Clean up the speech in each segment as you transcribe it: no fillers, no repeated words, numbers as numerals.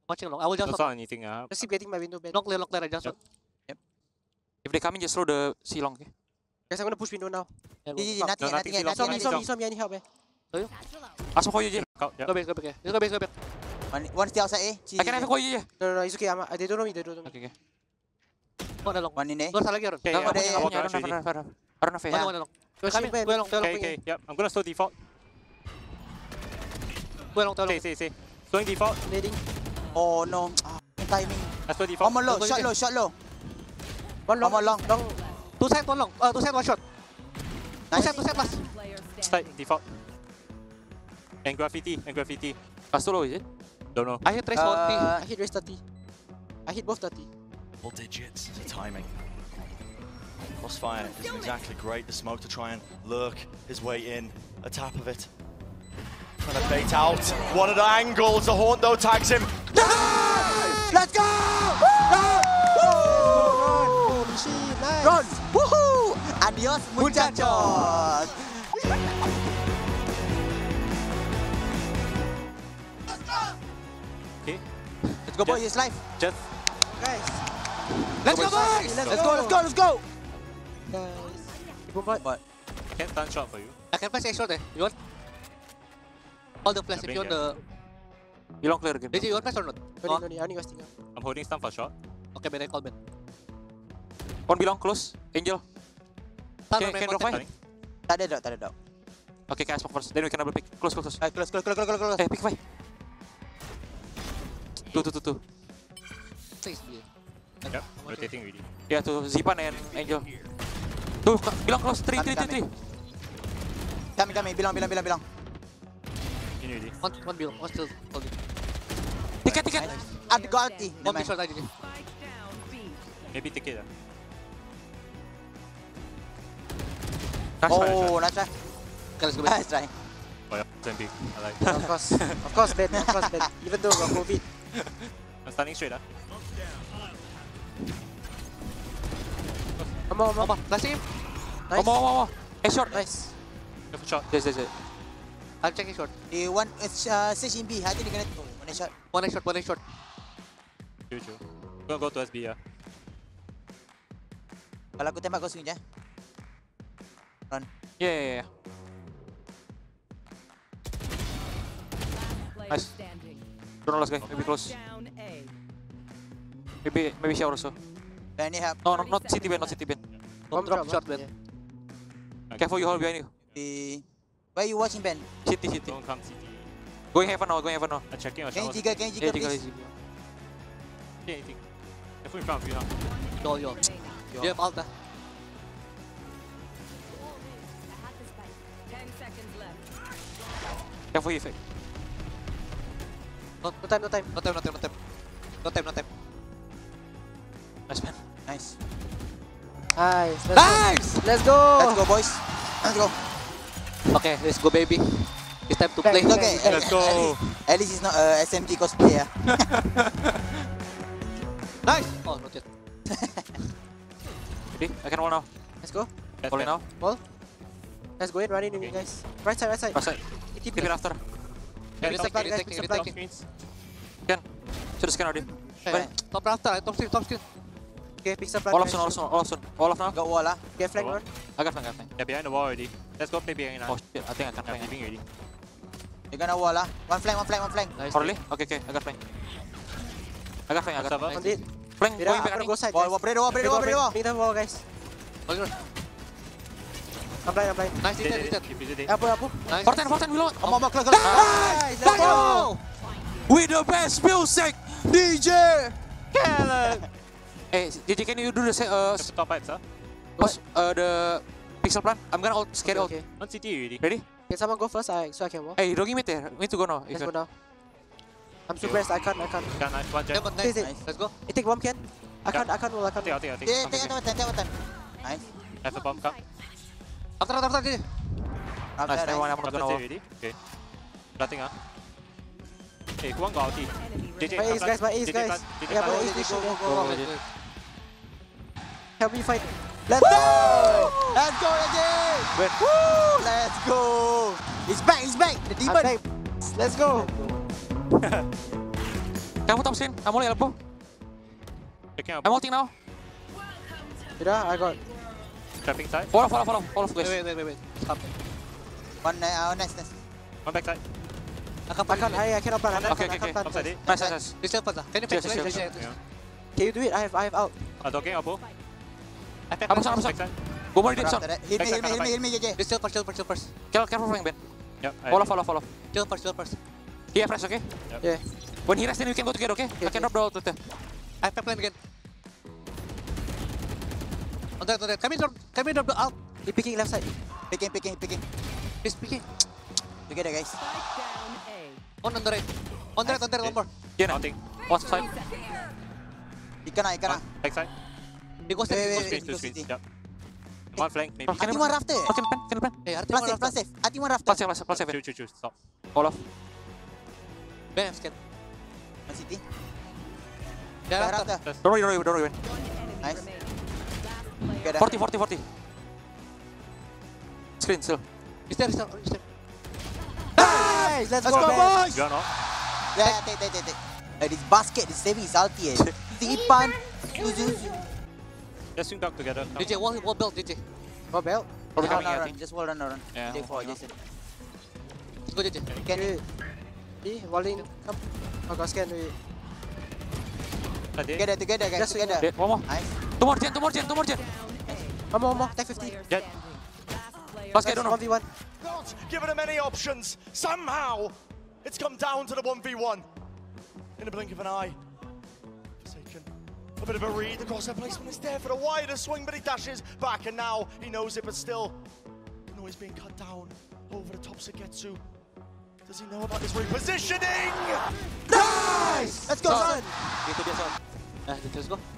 Watching long. I will just Don't shot. saw anything. Just keep getting my window bed. Long clear, I just shot. If they come in, just throw the C long. Okay. Guys, I'm gonna push window now. GG, No, nothing, nothing, nothing, long. He saw me, I need help, eh. Ask for Koyu je. Yep. Go back, yeah. Just go back. One still outside A. I can have a Koyu je. No, it's okay. They don't know me. Okay. One long. One in A. Go salah lagi, Aaron. Okay, Don't yeah, go there. yeah, I yeah, don't ready. have. I don't have. One long. Go Come in, go long, Okay. Yep. I'm gonna slow default. Go long. Say. Slowing default. Nading. Oh no. Timing. Let's slow default. One more low. Shot low. One long. One more long. Long. 2 set, one long. 2 set, one shot. 2 set, 2 set plus. Side default. And graffiti. Pass low, is it? Don't know. I hit trace 40. I hit race 30. I hit both 30. Double digits, the timing. Crossfire isn't exactly great. The smoke to try and lurk his way in. A tap of it. Trying to bait out one of the angles. The Haunt though tags him. Let's go! Holy shit, nice. Run! Woohoo! Adios, muchachos! Okay. Let's go, boys. It's life. Just. Guys. Let's go, boys! Let's Let's go! Guys. Bombard. What? I can stun shot for you. I can flash a shot, You want? All the flash if you want the... You long clear again. DJ, you want flash or not? No need. I only got stinger. I'm holding stun for shot. Okay, man, I call man. One belong close. Angel. Stun Can on drop man, five? Tak ada dot. Okay, can I smoke first. Then we can double pick. Close. Close. Hey, pick five. Two. Please, yeah. Yep. Rotating already. Yeah, to Zipan and Angel. Tuh, bilang close. Three. Kami. Bilang. In already. One bill, one still holding. Tiket. Ada go ulti. One big shot aja. Maybe take it. Oh, nice try. Okay, let's go back. Nice try. Oh yeah, same big. I like. Of course, Ben. Even though got COVID. I'm stunning straight. Come on. Flash him. Nice. One. Hey, short. Nice. Go for shot. Yes. I'll check his shot. One Sage in B. Hadi dia kena one shot. One shot. True. Gonna go to SB ya. Kalau aku tembak kau swing je. Run. Yeah. Nice. Don't know last guy. Maybe close. Maybe shower also. I need help. No, not city Ben. Don't drop shot, man. Careful, you hold behind you. Where you watching Ben? City. Don't come CT. Going heaven now. I'm checking your Can shot. you jiggle please? Anything. Careful in front of you now. Yo. You have ult, Careful you fake. No time. No time. Nice man. Nice. Let's go. Let's go boys. Let's go. Okay, let's go, baby. It's time to play. Okay. Let's go. At least it's not SMG cosplay. Nice. Oh, not yet. Ready? I can wall now. Let's go. Falling now. Let's go in. Run in, guys. Right side. Right side. Keep it after. Retake. Can. Should scan already. Top rafter, top screen. Okay, pick up. All off now. Got wall lah. Get flank one. I got flank. They're behind the wall already. Let's go play behind now. Oh shit, I think I can I'm flank. leaving already. You're gonna wall lah. One flank. Nice. Oh really? Okay, I got flank. I got Server. On it. Flank, Mira, going back. I'm gonna go side. Wall, pray the wall. Need the wall, guys. I'm blind. Nice, did. Apa? Nice. Forten, below. Come close. Nice. Let's go. With the best music, DJ Kellen. Hey, DJ, can you do the Top heights, huh? the pixel plan? I'm gonna scare out. Okay. On CT already. Ready? Can someone go first? So I can walk. Hey, don't give me there. We need to go now. Let's go now. I'm super rest. I can't. Got nice one jet. Nice. Nice. Let's go. You take bomb, Ken. I can't roll. I'll take. Take time. Nice. Have a bomb cup. After, DJ. Nice, everyone, I'm Got gonna the wall. already. Okay. Nothing, huh? Hey, who got ulti? JJ, My ace, guys. JJ, Yeah, my plant. ace. Go. Help me fight. Let's go! Let's go, AJ! Woo! Let's go! He's back! The demon! Let's go. Kamu top screen. I'm only elbow. Picking up. I'm ulting now. Yeah, I got. Trapping side. Follow, guys. Wait. Stop. One nice. One back side. I cannot plan. Okay. Upside it. Nice. This is first. Can you Yes, fix yes. Yeah. Can you do it? I have out. Dogging elbow. I'm sorry. Back side. Go more deep, son. Heal me, JJ. This chill first. Careful, flank, Ben. Yep. Follow. Chill first. He have rest, okay? Yeah. When he rests, then we can go together, okay? I can drop the ult with I have plan again. On that. Can we drop the out? He picking left side. Picking. He's picking. Together, guys. On the right. On the right, one more. Yeah, Mounting. one side. Ikan. Back side. He goes Wait, there. wait, Two screens. Yep. One flank, maybe. Can Ati one rafter. Can pen. Hey, Arti Plus safe. Ati one rafter. Plus save. Choose. Stop. All off. Ben, I'm scared. Man City. Yeah, Rafter. Don't worry, Ben. Nice. Together. 40. Screen still. Is there? Nice! Let's go, boys! You are not. Yeah, take. This basket, this saving is ulti. Tipan. Let's swing back together. Come. DJ, wall belt, DJ. What belt? Probably coming, I Run. think. Just hold on. Yeah. Take for Jason. Let's go, DJ. Can you? See, walling. Come. I got scan. Ready? Together, guys. Just Together. Yeah, one more. Nice. Two more gen. One more. Tech 50. Jet. Basket, don't know. 1v1. Not given him any options. Somehow, it's come down to the 1v1. In a blink of an eye. Forsaken. A bit of a read. The crosshair placement is there for the wider swing, but he dashes back, and now he knows it, but still. No, he's being cut down over the top Sugetsu. Does he know about this repositioning? Nice! Let's go, son! Gitu dia, son. Let's go.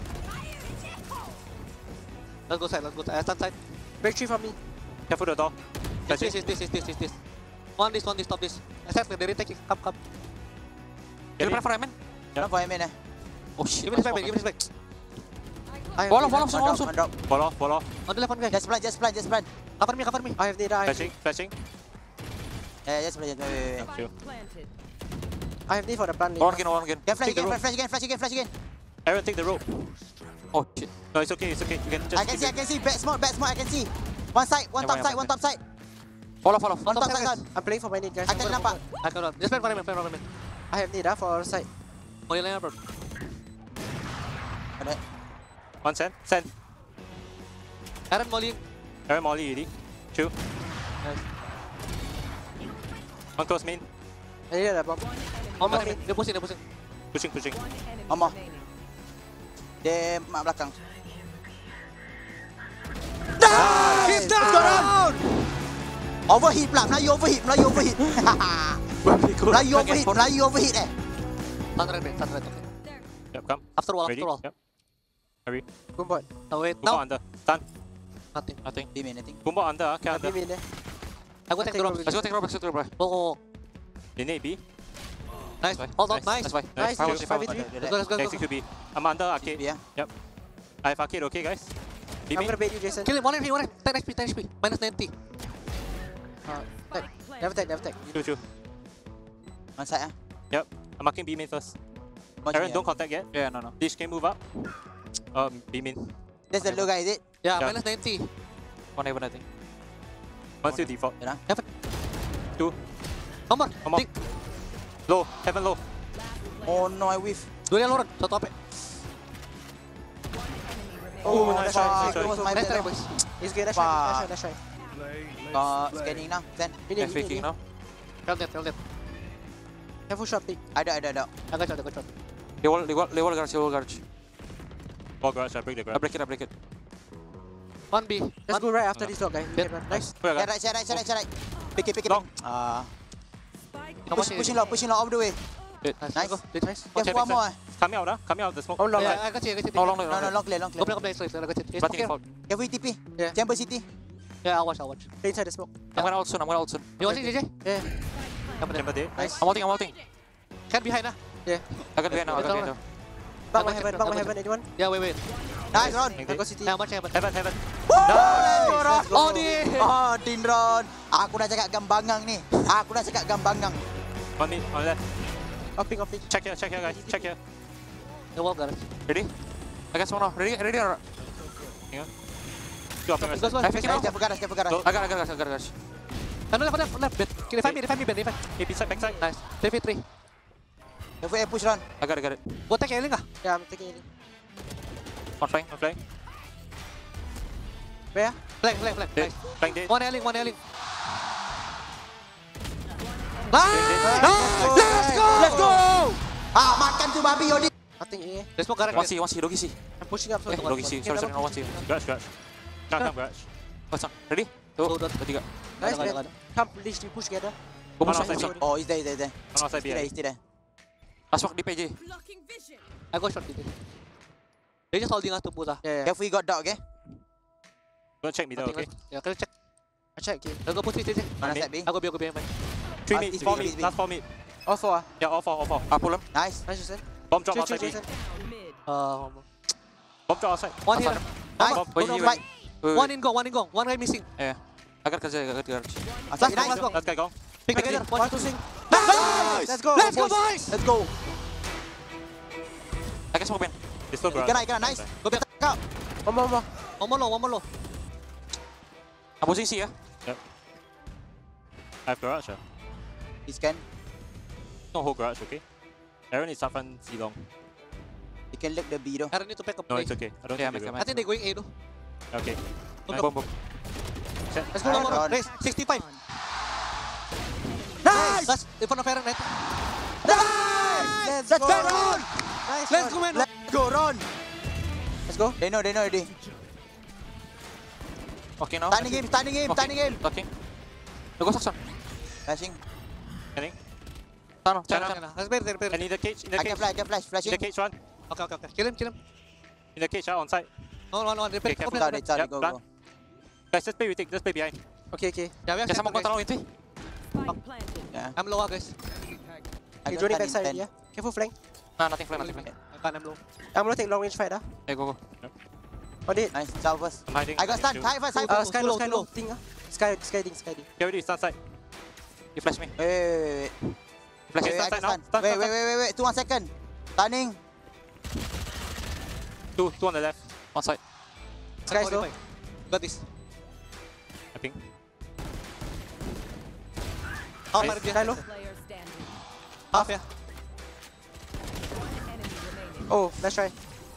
Let's go side. Stand side. Break 3 from me. Careful the door. This. One this, stop this. Attack, they retake it. Come. You plan for Emin? Run for him in. Oh shit. Give me this back. Follow, soon. Fall off. On the left, one guy. Just plan. Cover me. I have data. Flashing. Yeah, just plan. Wait. Sure. I have need for the plan. One again. Get flash Take the rope. again. Aaron, take the rope. Oh shit. No, it's okay. You can just. I can see. Back smart. I can see. One side, one top side. Follow. One top side. I'm playing for my need, guys. I can nampak. I can run. Just plan for him. I have need for our side. Oh, you line up, bro. One send. Aaron Molly. Aaron Molly, ready? Two. Nice. One close main. I need a bomb. On my They're pushing. Pushing. Omong. Dia mak belakang. Nice! Let's go down! Overheat pula. Melayu overheat. Melayu overheat Stand right, okay. Yep, come. After wall. Ready? Yep. Hurry. Boom bot. Now wait. Kumba Now. under. Stun. Nothing. Di main, I think. Kumba under. Okay, under. Be there. I go take the drop. Let's go take Rob. Oh. They need B. Nice. Hold on. Nice. That's fine. Nice. Nice. 5v3. Let's go. Next to B. I'm under arcade. Yeah. Yep. I have arcade, okay, guys? I'm gonna bait you, Jason. Kill him. 1 HP. 10 HP. Minus 90. Never tech. Two. One side. Yep. I'm marking B main first. Aaron, don't contact yet. Yeah, no. Dish can move up. B main. That's the low guy, is it? Yeah, Yeah. minus 90. One even, I think. One still default. Heaven. Two. Come on. Come on. Dig. Low. Heaven low. Oh no, I whiff. Dua dia lorong. Satu HP. Oh, nice that's try, right. nice try. It was my Nice try, bad. boys. He's good. That's right. Scanning now. Then. And faking now. Round that. Careful shot pick. Ada. I got shot. They wall garage. Ball garage. I break the I garage. break it. 1B. Let's go right after this dog, guys. Yeah. Nice. Wait, Yeah, right. Pick it. Long. Pushing low all the way. Nice. Nice. Careful one more. Coming out, Coming out the smoke. Oh, long. Yeah, I got you. No, long. No, long clear. Go play straight. I got you. Nothing is fault. Careful TP. Yeah. Chamber City. Yeah, I'll watch. Stay inside the smoke. I'm gonna ult soon. You watching, DJ? Yeah. Chamber day. Nice. I'm ulting. Can behind, huh? Yeah. I got behind now. Back my heaven, anyone? Yeah, wait. Nice Ron. I got city. Yeah, watch heaven. Heaven. Let's go. Oh, dia. Oh, Dinron. Aku dah cakap gambangang ni. 1 mid on left. Upping. Check here, guys. Check here. The wall garage. Ready? I got someone now. Ready or... Hang on. Two up Goes one. I think Careful garage, careful garage. I got guys. Left. Revive me. AP side, back side. Nice. 3v3. Careful air push run. I got it. Go take ailing ah. Yeah, I'm taking it. On flank. Where? Flank. Dead. Nice. Flank dead. One ailing. Nice! Let's go! Ah, makan tu babi Odi. Nothing A. There's smoke garage. One C, Logi C. I'm pushing up. Sorry. Logi C. Sorry, no one C. Garage. Come, garage. What's on? Ready? Two, tiga. Nice, Ada. man. Come, leash, we push together. Go One outside. outside. Oh, he's there. One outside He's B. there. Last walk di PJ. I go short. They just holding us to push ah. Yeah. Careful, you got dog, okay? Go check middle, okay? Yeah, can check. I check. Okay. Let's go push this. Mana side B? I go B. 3 mid, it's 4 big, mid, it's last 4 mid. All four. Yeah, all 4. Pull him. Nice. Nice, Jason. Bomb drop Chill, outside B. Jason. Uh, Bomb drop outside. one here. Nice. Bomb, Go, wait, fight. One in go. One guy missing. Yeah. I got garage. Outside, Last nice. go. Last guy go. Pick together. One, two, swing. Nice. Let's go. Let's go, boys. Let's go. I can smoke Ben. It's still garage. Kena, nice. Go back out. One more. One more low. I'm pushing C, yeah? Yep. I have garage, yeah? He scan. No whole garage, okay? Aaron is front C long. He can lick the B though. Aaron need to pick up. No, it's okay. I don't think they will. I think they're going A though. Okay. Go. Boom. Let's go. Ron. Race 65. Nice. That's in front of Aaron, right? Let's Let's go. go, Ron. Nice. Let's go, man. Let's go, Ron. Let's go. They know already. Okay now. Standing game. Okay. No, go Saxon. Flashing. Scanning. Channel. Channel. Let's bear there. And in the cage. I can flash. In Flashing. the cage, run. Okay. Kill him. In the cage, on side. No. Repair. Okay, Open. Got it. Sorry, Yep, go. done. Guys, just play behind. Okay. Yeah, we have Just center, someone go guys. down into. Yeah. I'm low, guys. I Okay, got joining 10 in backside. 10. Yeah. Careful flank. Nah, nothing flank. I'm low. I'm gonna take long range fight. Hey, go. Yep. On it. Nice. South first. I'm hiding. I got stun. High first. Sky slow. low. Thing. Sky ding. Get ready, stand side. You flash me. Wait. Flash me, I stand side can now. stun. Wait. 2 1 second. Stunning. Two on the left. One side. Sky's low. Got this. I think. Half Nice. Maria. Sky low. Half, yeah. Oh, let's try.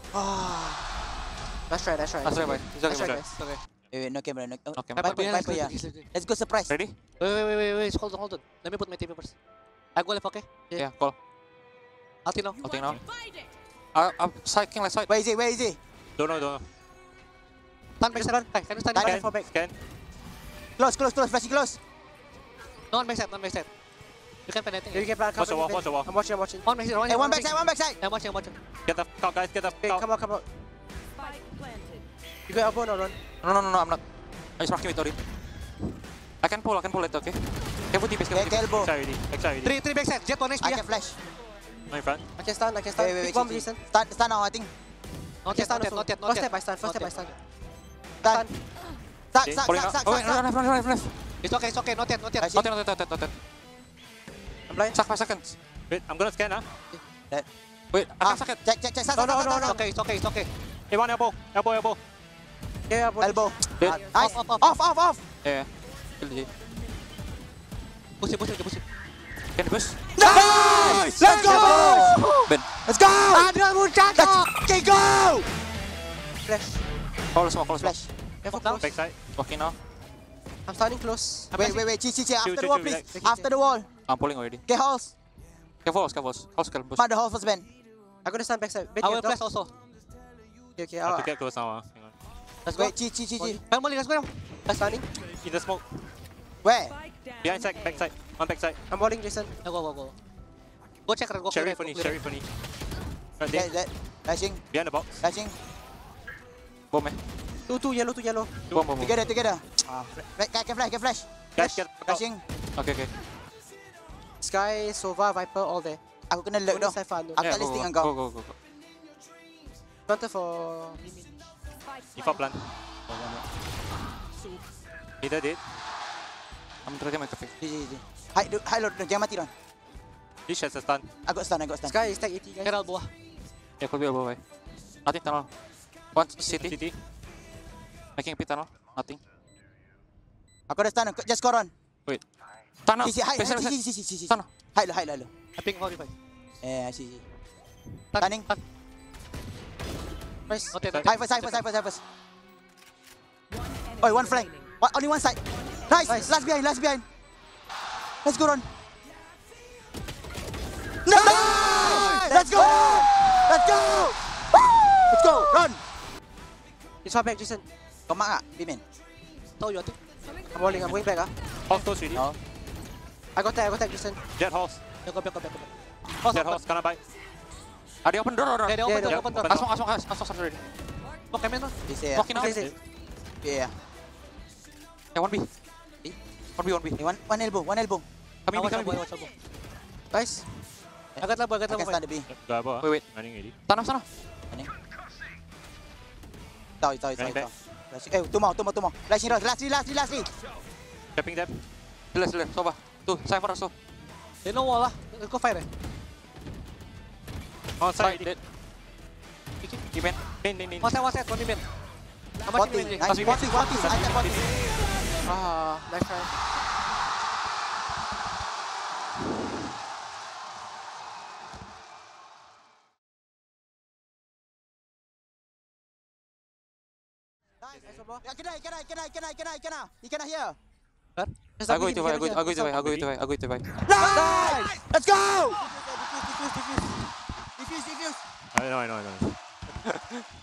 Let's try. That's right, boy. It's Let's try, okay, guys. Okay. Wait, no camera. Okay. Viper, yeah. Let's go surprise. Ready? Wait. Hold on. Let me put my TP first. I go left, okay? Yeah, call. Ulti now. I'll take now. I'm cycling left side. Where is he? Don't know. Stand back side. Hey, can you stand Stand back? for back. Scan. Close. Flashing close. No, on back side. You can penetrate. You can plan. Watch the wall. I'm watching. On back side. Hey, one backside. I'm watching. Get the count, guys. Get the Okay, count. come out. You got elbow or run? No, I'm not. I'm just marking with Tori. I can pull it, okay? Careful TP, Get elbow. Backside ready. 3 back side. Jet 1 HP. I can flash. No in front. I can stun. Wait. Big bomb, listen. Stun now, I think. Not Okay, yet. stun also. First step by stun. Stun. Okay, pulling out. Oh, wait, left. It's okay. Not yet. Flashing. Not. I'm blind. Suck 5 seconds. Wait, I'm gonna scan, That. Wait, I can't suck it. Check. No. It's okay. Hey, one elbow. Yeah, elbow. Elbow. Dead. Nice. Off. Yeah. Kill the J. Push it. Can you push? Nice! Let's go, boys! Ben. Let's go! Adrian Muchacho! Okay, go! Flash. Follow smoke. Flash. Careful close. Backside. Walking now. I'm standing close. Wait. Chill. After the Chill, wall, chill, please. relax. After the wall. I'm pulling already. Okay, halls. Careful. House can push. Find the hall first, Ben. I'm gonna stand backside. I will flash also. Okay. I have to get close now. Hang on. Let's go. Wait, chill. Family, let's go. I'm standing. In the smoke. Where? Behind side. Backside. One backside. I'm walling, Jason. Go. Go check. Go Cherry clear, funny. Right there. That. Flashing. Behind the box. Flashing. Bomb, eh? Two yellow. Bomb. Together. I can flash. Guys, get out. Flashing. Okay. Sky, Sova, Viper, all there. Aku kena lock Only dah. Cypher unknown. Aku tak listing dengan kau. Go. Counter for Mimi. Default plan. Either did. I'm trying to make a fix. Hide load. Jangan mati, Ron. This shit's a stun. I got stun. Sky is tag 80 guys. Herald bawah. Yeah, could be above. Nothing tunnel. One city. Making a pit tunnel. Nothing. Aku ada stun. Just go run. Wait. Tunnel. See, hide. See. Tunnel. Hide low. I ping 45. Yeah, see. Tan, Stunning. tan. Nice. Not yet. High first. Oh, one flank. Only one side. Nice. Last behind. Let's go run. Nice! Let's go! Run! It's far back, Jason. Kau mark tak? Bimin? Tahu you, I think. I'm rolling, I'm going back. Horse close really. No. I got tag, Jason. Jet horse. Go back. Jet horse, kena buy. Are they open door? Yeah, they open Yeah, door, open door. Asong already. Smoke came in, no? This here. Walking out. Crazy. Yeah. Yeah, 1B. 1B. One elbow. Coming Watch B. elbow, watch elbow. Nice. Agad lang, I can stun the B. Dah apa? Wait. Running already. Sana. Tahu. Running back. Two more. Last three. Tapping them. Sila. Soba. Tu, Cypher so. They know wall lah. Go fire eh. On side. Dead. Event. Main. One side, one min. How much 40. min? Nice. 40. I take 40. Nice try. Kena. He cannot hear. Just I go double to him, buy. here. Nice! Let's go! Defuse. Defuse. I know.